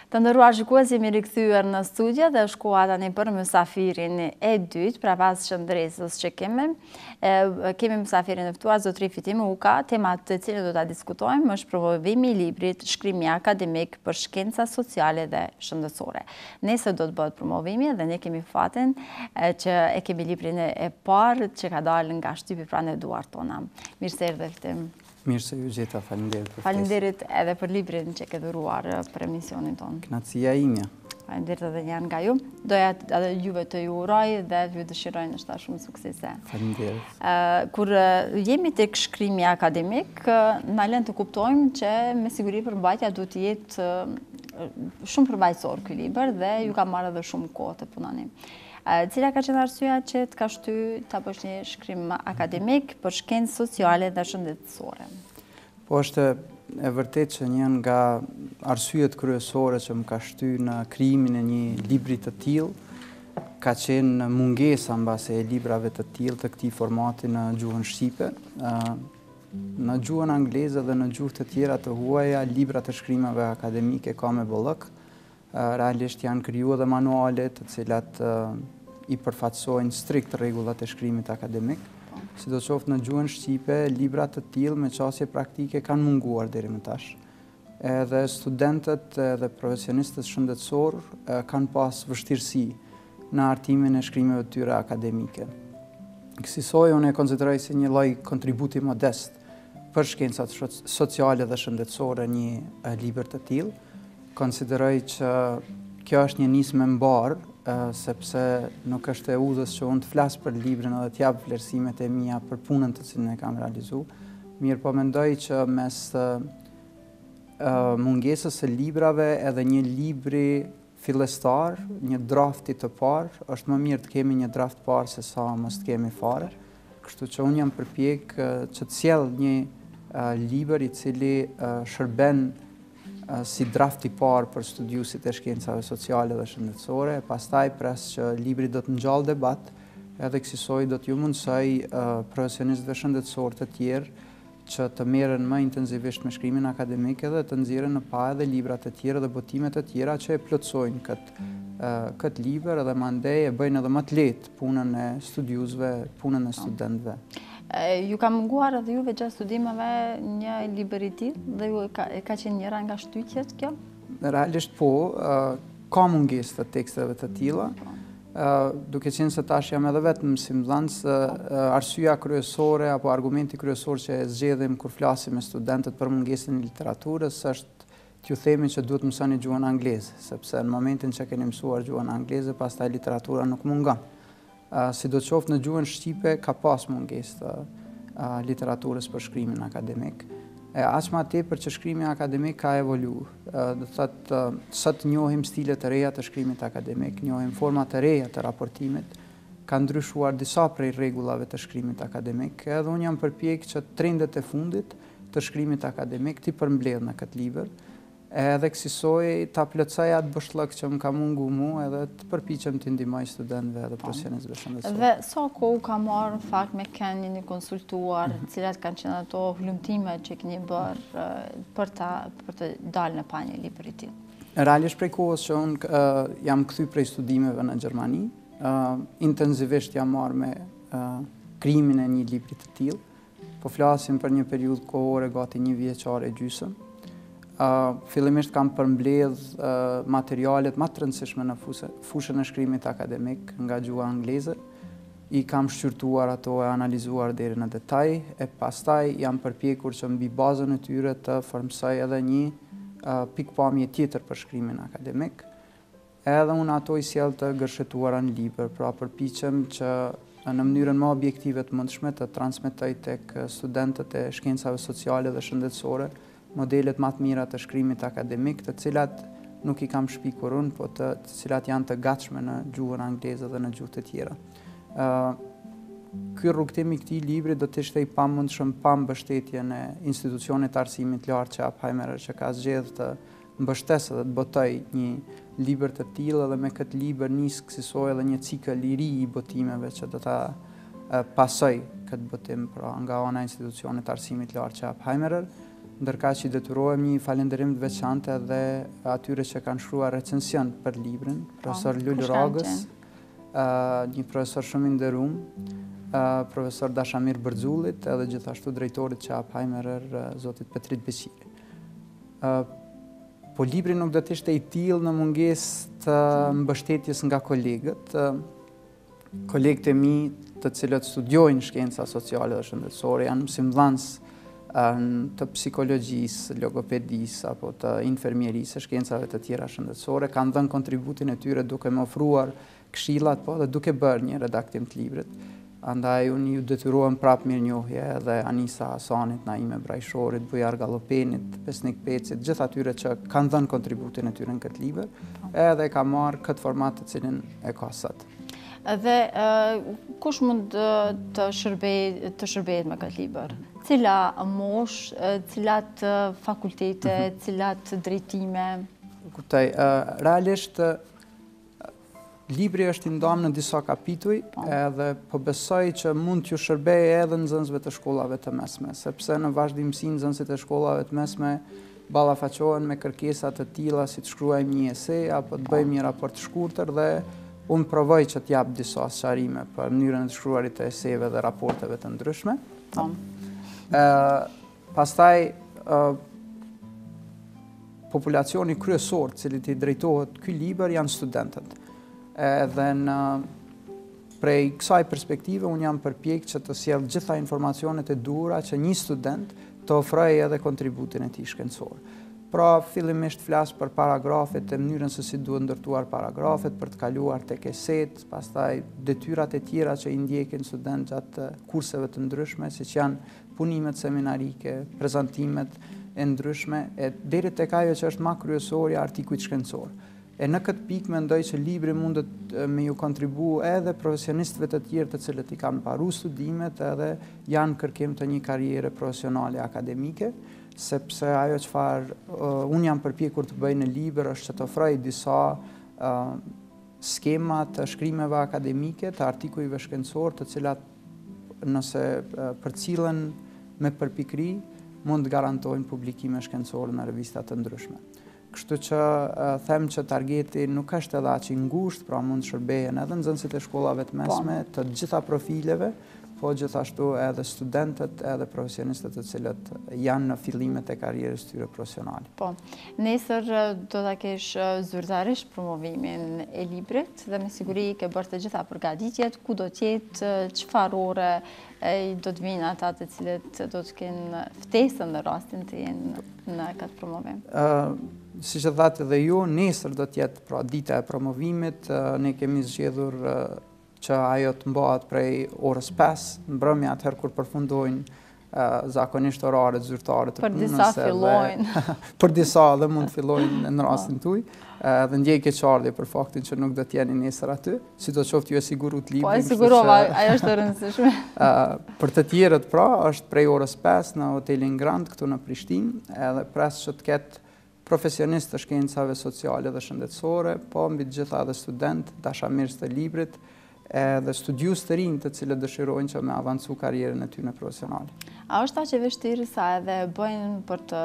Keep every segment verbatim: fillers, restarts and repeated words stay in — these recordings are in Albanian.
Të ndëruar shikues, jemi rikthyer në studio dhe shkova tani për mysafirin e dytë, pra pas shëndresës që kemi. Kemi mysafirin e ftuar, zotëri Fitim Uka. Temat të cilët do ta diskutojmë është promovimi i librit Shkrimi akademik për shkenca sociale dhe shëndetësore. Nesër do të bëhet promovimi dhe ne kemi fatin që e kemi librin e parë që ka dalë nga shtypi pranë duart tona. Mirë se erdhe, Fitim. Mirë se ju gjeta, faleminderit për ftesën. Faleminderit edhe për librin që ke dhuruar për emisionin tonë. Kënaqësia ime. Faleminderit edhe një nga ju. Doja edhe juve të ju uroj dhe ju dëshiroj ndoshta shumë suksese. Faleminderit. Kur jemi tek shkrimi akademik, na lën të kuptojmë që me siguri përmbajtja duhet të jetë shumë përmbajtësor ky libër dhe ju ka marrë edhe shumë kohë të punoni. Cila ka qenë arsyeja që të ka shtyr ta bësh një shkrim akademik për shkencë sociale dhe shëndetësore? Po është e vërtetë që një nga arsyet kryesore që më ka shtyr në krijimin e një libri të tillë ka qenë mungesa mbase e librave të tillë të këtij formati në gjuhën shqipe. Në gjuhën angleze dhe në gjuhë të tjera të huaja, libra të shkrimeve akademike ka me bollëk. Realisht janë krijuar edhe manuale të cilat i përfaqësojnë strikt rregullat e shkrimit akademik. Sidoqoftë në gjuhën shqipe, libra të tillë me qasje praktike kanë munguar deri më tash. Edhe studentët dhe profesionistët shëndetësor kanë pas vështirësi në artimin e shkrimeve të tyre akademike. Kësaj unë e konsideroj si një lloj kontributi modest për shkencat sociale dhe shëndetësore një libër të tillë. Konsideroj që kjo është një nismë e mbarë, sepse nuk është e udhës që unë të flas për librin edhe të jap vlerësimet e mia për punën të cilën e kam realizuar. Mirë po mendoj që mes mungesës së librave edhe një libri fillestar, një drafti të parë, është më mirë të kemi një draft parë se sa mos të kemi fare. Kështu që unë jam përpjek që të sjell një libër i cili shërben si drafti parë për studiusit e shkencave sociale dhe shëndetësore, pastaj pres që libri do të ngjall debat, edhe kësaj do t'ju mundsoj profesionistëve shëndetësor të tjerë që të merren më intensivisht me shkrimin akademik dhe të nxjerrin në pa edhe libra të tjera dhe botime të tjera që e plotësojnë këtë këtë libër dhe mandej e bëjnë edhe më të lehtë punën e studiuesve, punën e studentëve. Ju ka munguar edhe juve gjatë studimeve një libër i tillë dhe ju ka, ka qenë njëra nga shtytjet kjo? Realisht po, ka mungesë të teksteve të tilla. Duke qenë se tash jam edhe vetëm mësimdhënës, arsyeja kryesore apo argumenti kryesor që e zgjedhim kur flasim me studentët për mungesën e literaturës është t'ju themi që duhet mësoni gjuhën angleze, sepse në momentin që keni mësuar gjuhën angleze, pastaj literatura nuk mungon. Sidoqoftë në gjuhën shqipe ka pas mungesë të literaturës për shkrimin akademik. Aq më tepër që shkrimi akademik ka evoluar. Do thotë sot njohim stile të reja të shkrimit akademik, njohim forma të reja të raportimit, ka ndryshuar disa prej rregullave të shkrimit akademik, edhe unë jam përpjek që trendet e fundit të shkrimit akademik t'i përmbledh në këtë libër. Edhe kësaj ta plotësoj atë bëshllëk që më ka mungu mu edhe të përpiqem të ndihmoj studentëve edhe profesionistëve shëndetësor. Dhe sa kohë ka marrë në fakt me Kenin e konsultuar, cilat kanë qenë ato hlumtime që keni bërë për ta për të dalë në pa një libër i tillë? Realisht prej kohës që unë uh, jam kthy prej studimeve në Gjermani, uh, intensivisht jam marrë me uh, krijimin e një libri të tillë. Po flasim për një periudhë kohore gati një vjeçare e gjysmë. Uh, fillimisht kam përmbledh uh, materialet më të rëndësishme në fushën e shkrimit akademik nga gjuha angleze. I kam shqyrtuar ato e analizuar deri në detaj, e pastaj jam përpjekur që mbi bazën e tyre të formsoj edhe një uh, pikpamje tjetër për shkrimin akademik. Edhe unë ato i sjell të gërshetuara në libër, pra përpiqem që në mënyrën më objektive të mundshme të transmetoj tek studentët e shkencave sociale dhe shëndetësore modelet më të mira të shkrimit akademik, të cilat nuk i kam shpikur unë, po të, të cilat janë të gatshme në gjuhën angleze dhe në gjuhë të tjera. Uh, Ky rrugtim i këtij libri do të ishte i pamundshëm pa mbështetjen e institucionit të arsimit lartë që Oppenheimer që ka zgjedhur të mbështesë dhe të botoj një libër të tillë, dhe me këtë libër nis kësaj edhe një cikël i ri i botimeve që do ta uh, pasoj këtë botim pra nga ana e institucionit të arsimit lartë që Oppenheimer. ndërka që i detyrohem një falenderim të veçantë edhe atyre që kanë shkruar recension për librin, profesor Lulë Rogës, një profesor shumë i nderuar, profesor Dashamir Bërzullit edhe gjithashtu drejtorit që Alzheimer zotit Petrit Beqiri. Po libri nuk do të ishte i tillë në mungesë të mbështetjes nga kolegët, kolegët e mi të cilët studiojnë shkenca sociale dhe shëndetësore, janë mësimdhënës të psikologjisë, logopedisë apo të infermierisë, shkencave të tjera shëndetësore, kanë dhënë kontributin e tyre duke më ofruar këshillat, po dhe duke bërë një redaktim të librit. Andaj unë ju detyruam prapë mirënjohje edhe Anisa Hasanit, Naime Brajshorit, Bujar Gallopenit, Pesnik Pecit, gjithë atyre që kanë dhënë kontributin e tyre në këtë libër, edhe ka marrë këtë format të cilin e ka sot. Dhe kush mund të shërbehet me këtë libër? Cila mosh, cilat fakultete, cilat drejtime? Kuptoj, realisht libri është i ndonë në disa kapituj, edhe po besoj që mund t'ju shërbej edhe nxënësve të shkollave të mesme, sepse në vazhdimsi nxënësit e shkollave të mesme ballafaqohen me kërkesa të tilla si të shkruajmë një esej apo të bëjmë një raport të shkurtër dhe unë provoj që t'jap disa sqarime për mënyrën e të shkruarit të esejeve dhe raporteve të ndryshme. Pastaj populacioni kryesor cilit i drejtohet ky libër janë studentët. Edhe në prej kësaj perspektive unë jam përpjek që të sjell gjitha informacionet e duhura që një student të ofrojë edhe kontributin e tij shkencor. Pra, fillimisht flas për paragrafet e mënyrën se si duhet ndërtuar paragrafet për të kaluar tek eset, pastaj detyrat e tjera që i ndjekin student gjatë kurseve të ndryshme, siç janë punimet seminarike, prezantimet e ndryshme, e deri tek ajo që është më kryesorja artikujt shkencor. E në këtë pikë mendoj që libri mundet me ju kontribu edhe profesionistëve të tjerë të cilët i kanë mbaruar studimet edhe janë kërkim të një karriere profesionale akademike, sepse ajo çfarë uh, unë jam përpjekur të bëj në libër është që të ofroj disa uh, skema të shkrimeve akademike, të artikujve shkencor, të cilat nëse uh, përcillen me përpikëri mund të garantojnë publikime shkencore në revista të ndryshme. Kështu që uh, them që targeti nuk është edhe aq i ngushtë, pra mund të shërbehen edhe nxënësit e shkollave të mesme, të gjitha profileve, po gjithashtu edhe studentët, edhe profesionistët të cilët janë në fillimet e karrierës tyre profesionale. Po, nesër do ta kesh zyrtarisht promovimin e librit dhe me siguri ke bërë të gjitha përgatitjet, ku do të jetë, çfarë ore do të vinë ata të cilët do të kenë ftesën në rastin të jenë në këtë promovim. Uh, si që thatë edhe ju, nesër do të jetë pra dita e promovimit, uh, ne kemi zgjedhur uh, që ajo të mbahet prej orës pesë, në mbrëmje atëherë kur përfundojnë uh, zakonisht oraret zyrtare të punës. Për disa fillojnë. Për disa dhe mund të fillojnë në rastin tuaj. Uh, dhe ndjej keqardhje për faktin që nuk do të jeni nesër aty, sidoqoftë ju e sigurut librin. Po e sigurova, ajo është e rëndësishme. uh, për të tjerët pra, është prej orës pesë në hotelin Grand këtu në Prishtinë, edhe pres që të ketë profesionistë të shkencave sociale dhe shëndetësore, po mbi të gjitha edhe student, dashamirës të librit, edhe studius të rinj të cilët dëshirojnë që me avancu karrierën e tyre profesionale. A është aq e vështirë sa edhe bëjnë për të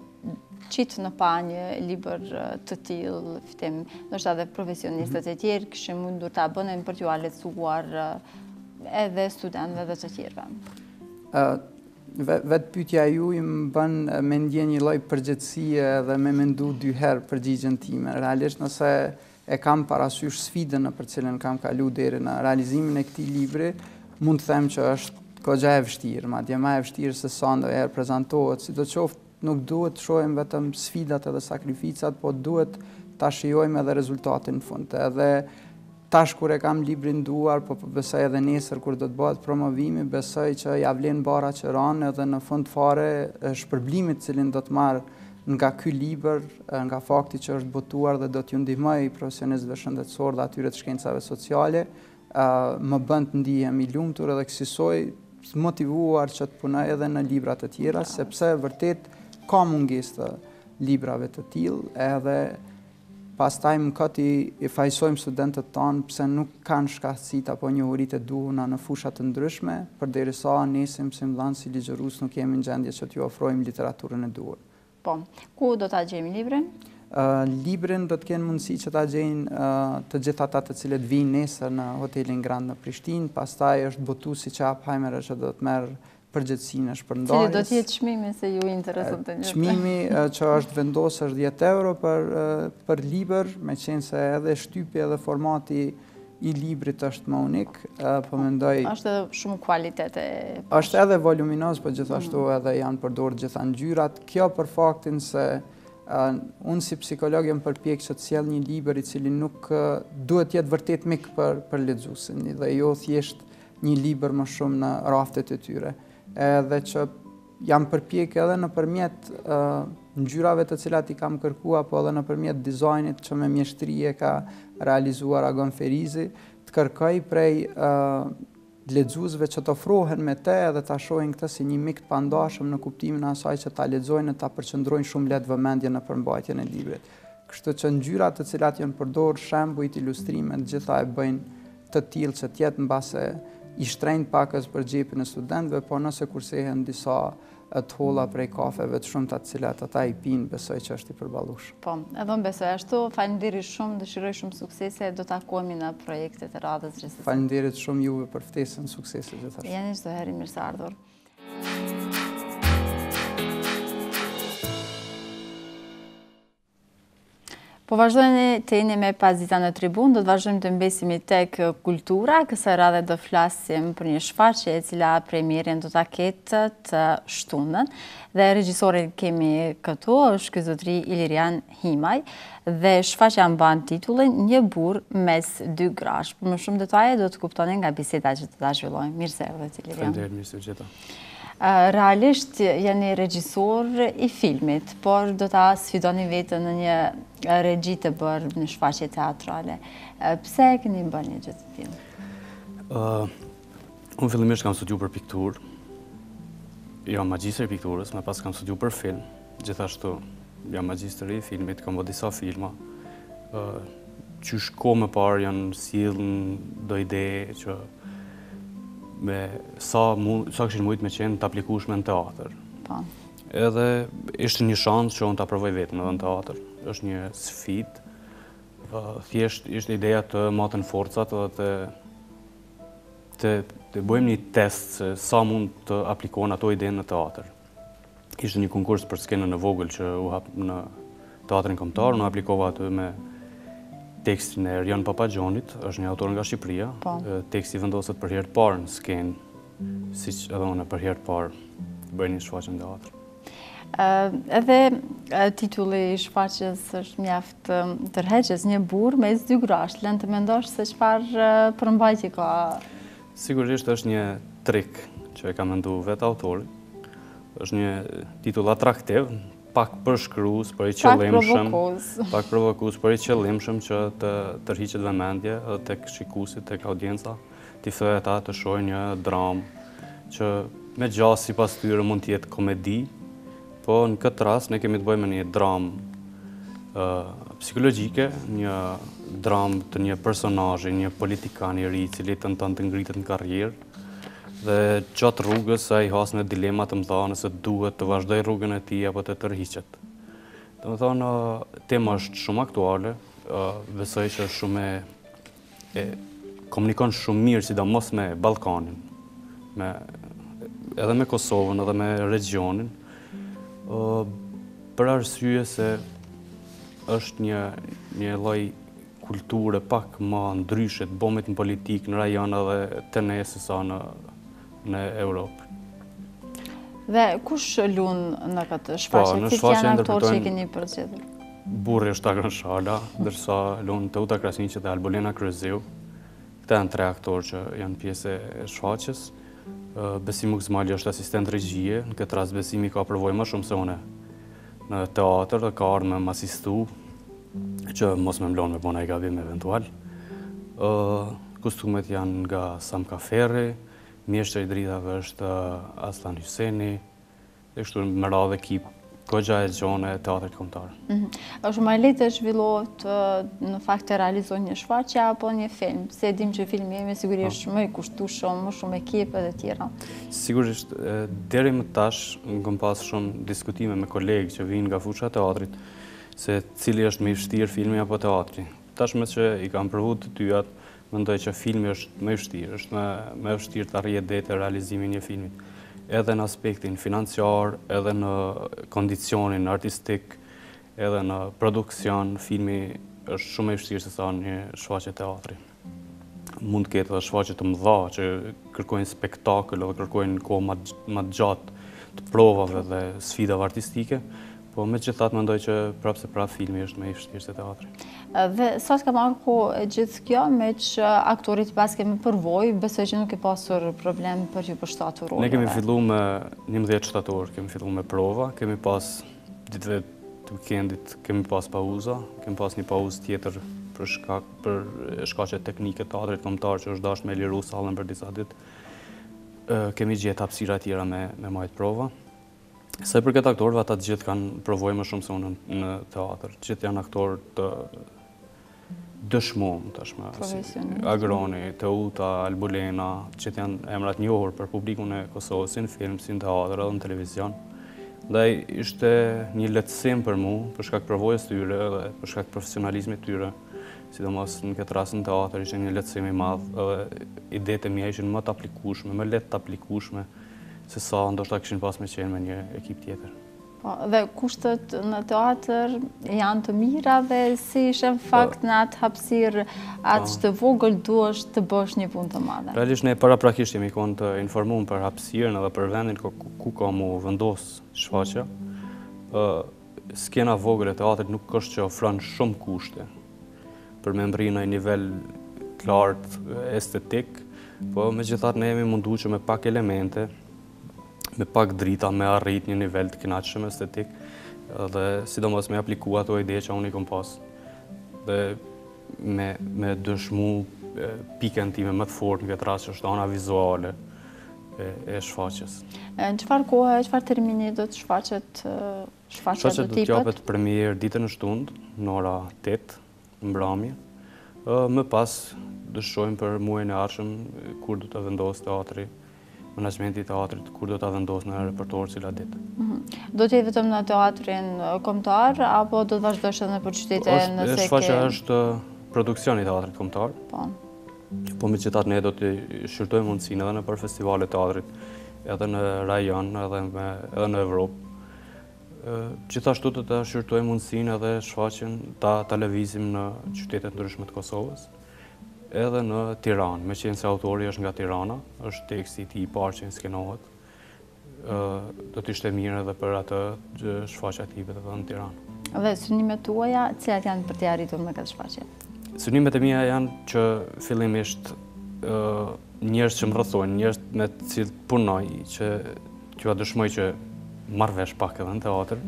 qitë në pa një libër të tillë fitim, ndoshta edhe profesionistët e tjerë kishin mundur ta bënin për t'ju lehtësuar edhe studentëve dhe të tjerëve? Uh, Vetë pyetja juaj më bën me ndjen një lloj përgjegjësie dhe me mendu dy herë përgjigjen time. Realisht nëse e kam parasysh sfidën në për cilën kam kalu deri në realizimin e këtij libri, mund të them që është goxha e vështirë, madje më e vështirë se sa ndonjëherë prezantohet, sidoqoftë nuk duhet të shohim vetëm sfidat edhe sakrificat, po duhet ta shijojmë edhe rezultatin në fund. Edhe tash kur e kam librin duar, po besoj edhe nesër kur do të bëhet promovimi, besoj që ja vlen bara që ranë edhe në fund fare shpërblimit cilin do të marr nga ky libër, nga fakti që është botuar dhe do t'ju ndihmoj profesionistëve shëndetësor dhe atyre të shkencave sociale, më bën të ndihem i lumtur edhe kësaj motivuar që të punoj edhe në libra të tjera, sepse vërtet ka mungesë të librave të tillë, edhe pastaj më këti i fajsojmë studentët tonë pse nuk kanë shkatësit apo njohurit e duhuna në fushat të ndryshme, përderisa nesim si mbllanë si ligjërus nuk jemi në gjendje që t'ju ofrojmë literaturën e duhur. Po, ku do ta gjejmë librin? Uh, librin do të kenë mundësi që ta gjejnë uh, të gjithë ata të cilët vinë nesër në hotelin Grand në Prishtinë, pastaj është botuesi që Oppenheimer që do të merr përgjegjësinë e shpërndarjes. Cili do të jetë çmimi se ju intereson të njëjtë? Çmimi që është vendosur është dhjetë euro për për libër, meqense edhe shtypja edhe formati i librit është më unik, po mendoj është edhe shumë kualitet e është edhe voluminoz, po gjithashtu edhe janë përdorur gjitha ngjyrat. Kjo për faktin se uh, unë si psikolog jam përpjek që të sjell një libër i cili nuk uh, duhet të jetë vërtet mik për për lexuesin dhe jo thjesht një libër më shumë në raftet e tyre. Edhe që jam përpjek edhe në përmjet uh, ngjyrave të cilat i kam kërkua, po edhe në përmjet dizajnit që me mjeshtrie ka realizuar Agon Ferizi, të kërkoj prej uh, lexuesve që të ofrohen me te edhe ta shohin këtë si një mik të pandashëm në kuptimin e asaj që ta lexojnë dhe ta përqendrojnë shumë lehtë vëmendjen në përmbajtjen e librit. Kështu që ngjyrat të cilat janë përdorur, shembujt, ilustrimet, gjitha e bëjnë të tillë që të jetë mbase i shtrenjtë pakës për xhepin e studentëve, po nëse kursehen disa të holla prej kafeve të shumta të cilat ata i pinë, besoj që është i përballueshëm. Po, edhe unë besoj ashtu. Faleminderit shumë, dëshiroj shumë suksese, do takohemi në projektet e radhës gjithsesi. Faleminderit shumë juve për ftesën, suksese gjithashtu. Jeni çdo herë mirë se ardhur. Po vazhdojnë të jeni me Pazita në tribun, do të vazhdojmë të mbesimi tek kultura, kësaj radhe do flasim për një shfaqje e cila premierin do ta ketë të shtunën, dhe regjisorin kemi këtu, është ky zotëri Ilirian Himaj, dhe shfaqja mban titullin Një burr mes dy grash. Për më shumë detaje do të kuptoni nga biseda që do ta zhvillojmë. Mirë se erdhët, Ilirian. Faleminderit, mirë se u gjeta. Realisht jeni regjisor i filmit, por do ta sfidoni vetën në një regji të bërë në shfaqje teatrale. Pse e keni bërë një gjë të tillë? Uh, unë fillimisht kam studiu për pikturë. Jam magjistër i pikturës, më pas kam studiu për film. Gjithashtu jam magjistër i filmit, kam bërë disa filma. Uh, që shko më parë janë sjellën do ide që me sa, mund, sa këshin mujtë me qenë të aplikueshme në teatr. Po. Edhe ishte një shansë që unë të aprovoj vetëm edhe në teatr. Është një sfidë. Uh, thjesht ishte ideja të matën forcat edhe të, të, të bëjmë një test se sa mund të aplikohen ato ide në teatr. Ishte një konkurs për skenën e vogël që u hap në teatrin kombëtar, unë aplikova aty me tekstin e Rian Papagjonit, është një autor nga Shqipëria. Po. Teksti vendoset për herë të parë në skenë, siç edhe unë për herë të parë bëj një shfaqje në teatr. Uh, edhe uh, titulli i shfaqjes është mjaft uh, tërheqës, Një burr mes dy grash. Lën të mendosh se çfarë uh, përmbajtje ka? Sigurisht është një trik që e ka menduar vetë autori. Është një titull atraktiv, pak përshkrues, për i qëllimshëm, pak provokues, për i qëllimshëm që të tërhiqet vëmendje edhe tek shikuesit, tek audienca, t'i thojë ata të shohin një dramë që me gjas sipas tyre mund të jetë komedi, po në këtë rast ne kemi të bëjmë një dramë uh, psikologjike, një dramë të një personazhi, një politikan i ri i cili tenton të ngritet në karrierë. Dhe gjatë rrugës ai has në dilema të mëdha nëse duhet të vazhdoj rrugën e tij apo të tërhiqet. Domethënë, tema është shumë aktuale, besoj që është shumë e, e komunikon shumë mirë, sidomos me Ballkanin, me edhe me Kosovën, edhe me regionin, për arsye se është një një lloj kulture pak më ndryshe të bomit në politikë në rajon edhe të ne se sa në në Europë. Dhe kush lun në këtë shfaqje? Cilët janë aktorë që i keni përzgjedhur? Burri është Agron Shala, ndërsa lun Teuta Krasniqi dhe Albolena Kryezeu. Këta janë tre aktorë që janë pjesë e shfaqjes. Besim Uxmali është asistent regjie, në këtë rast Besimi ka provoj më shumë se une në teatr dhe ka ardhur me më asistu, që mos me mlon me bona i gabim eventual. Kostumet janë nga Samka Ferri, mjeshtri i dritave është Aslan Hyseni, dhe kështu me radhë ekip Goxha e gjone e teatrit kombëtar. Është më lehtë të zhvillohet në fakt të realizojë një shfaqje apo një film? Se dim që filmi jemi sigurisht më i kushtueshëm, më shumë ekipe dhe tjera. Sigurisht, deri më tash kam pas shumë diskutime me kolegë që vinë nga fusha e teatrit se cili është më i vështirë, filmi apo teatri. Tashmë që i kam provu të dyat, mendoj që filmi është më i vështirë, është më më e vështirë të arrijë deri te realizimi i një filmi. Edhe në aspektin financiar, edhe në kondicionin artistik, edhe në produksion, filmi është shumë e vështirë se sa një shfaqje teatri. Mund të ketë edhe shfaqje të mëdha që kërkojnë spektakël edhe kërkojnë kohë më të gjatë të provave dhe sfidave artistike, po megjithatë mendoj që prapë se prapë filmi është më i vështirë se teatri. Dhe sa ka marrë kohë gjithë kjo me që aktorit pas kemi përvojë, besoj që nuk e pasur problem për ju përshtatur roleve. Ne kemi fillu me njëmbëdhjetë shtator, kemi fillu me prova, kemi pas ditëve të weekendit, kemi pas pauza, kemi pas një pauzë tjetër për shkak për shkaqe teknike të teatrit kombëtar që është dashur me liru sallën për disa ditë. Kemi gjetë hapësira tjera me me majt prova. Sa i përket aktorëve, ata të gjithë kanë provojë më shumë se unë në teatr. Të gjithë janë aktorë të dëshmuar tashmë, si Agroni, Teuta, Albulena, të gjithë janë emra të njohur për publikun e Kosovës, si në film, si në teatr, edhe në televizion. Ndaj ishte një lehtësim për mua, për shkak provojës tyre dhe për shkak profesionalizmit tyre, sidomos në këtë rast në teatr ishte një lehtësim i madh, edhe idetë e mia ishin më të aplikueshme, më lehtë të aplikueshme se sa ndoshta kishin pas me qenë me një ekip tjetër. Po, dhe kushtet në teatr janë të mira dhe si ishe në fakt në atë hapësirë atë që të vogël duhesh të bësh një punë të madhe? Realisht ne paraprakisht jemi konë të informuar për hapësirën edhe për vendin ku, ku ka mu vendos shfaqja. Skena vogël e teatrit nuk është që ofron shumë kushte për me mbri në një nivel të lartë estetik, po megjithatë ne jemi munduar që me pak elemente, me pak drita me arrit një nivel të kënaqshëm estetik dhe sidomos me apliku ato ide që unë i kom pas dhe me, me dëshmu pikën time më të fortë në këtë rast që është ana vizuale e, e shfaqjes. Në çfarë kohe, çfarë termini do të shfaqet shfaqja do tipet? Do të japet premier ditën e shtunë në ora tetë në mbrëmje. Më pas dëshojmë për muajin e ardhshëm kur do të vendos teatri, menaxhmenti i teatrit, kur do ta vendos në repertor cila ditë. Do të jetë vetëm në teatrin kombëtar apo do të vazhdosh edhe nëpër qytete nëse ke? Shfaqja është produksioni i teatrit kombëtar. Po. Po megjithatë ne do të shqyrtojmë mundësinë edhe nëpër festivale teatrit, edhe në rajon, edhe me edhe në Evropë. Gjithashtu do të shqyrtojmë mundësinë edhe shfaqjen ta televizim në qytete të ndryshme të Kosovës, edhe në Tiranë, me qenë se autori është nga Tirana, është teksti i tij i parë që skenohet. Do të ishte mirë edhe për atë shfaqja e tij edhe në Tiranë. Dhe synimet tuaja, cilat janë për të arritur me këtë shfaqje? Synimet e mia janë që fillimisht njerëz që më rrethojnë, njerëz me të cilët punoj, që t'ju dëshmoj që marr vesh pak edhe në teatr.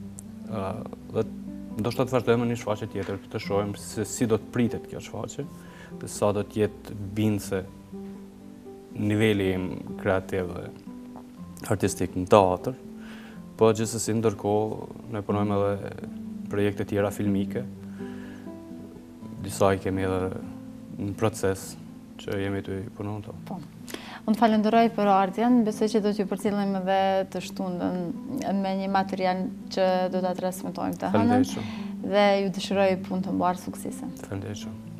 Dhe ndoshta të vazhdojmë në një shfaqje tjetër, të shohim se si do të pritet kjo shfaqje, dhe sa do të jetë bindse niveli im kreativ dhe artistik në teatr, po gjithsesi ndërkohë ne punojmë edhe projekte tjera filmike, disa i kemi edhe në proces që jemi të punu në to. Po. Unë falenderoj për ardhjen, besoj që do t'ju përcjellim edhe të shtundën me një material që do ta transmetojmë të hënën dhe ju dëshiroj punë të mbarë suksese. Faleminderit shumë.